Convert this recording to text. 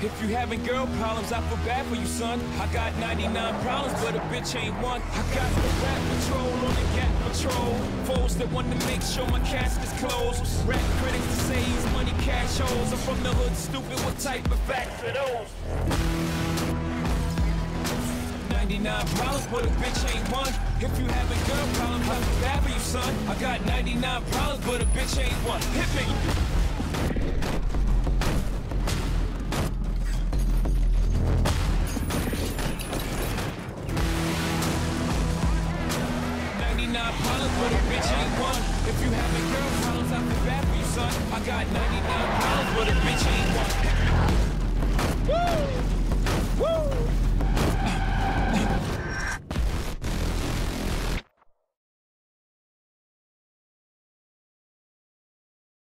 If you having girl problems, I feel bad for you, son. I got 99 problems, but a bitch ain't one. I got the rap patrol on the Gap Patrol. Foes that want to make sure my casket's closed. Rap critics to say he's money cash holes. I'm from the hood, stupid, what type of facts are those? 99 problems, but a bitch ain't one. If you having girl problems, I feel bad for you, son. I got 99 problems, but a bitch ain't one. Hit me! 99 problems, but a bitch ain't one. If you having girl problems, I feel bad for you, son. I got 99 problems, but a bitch ain't one.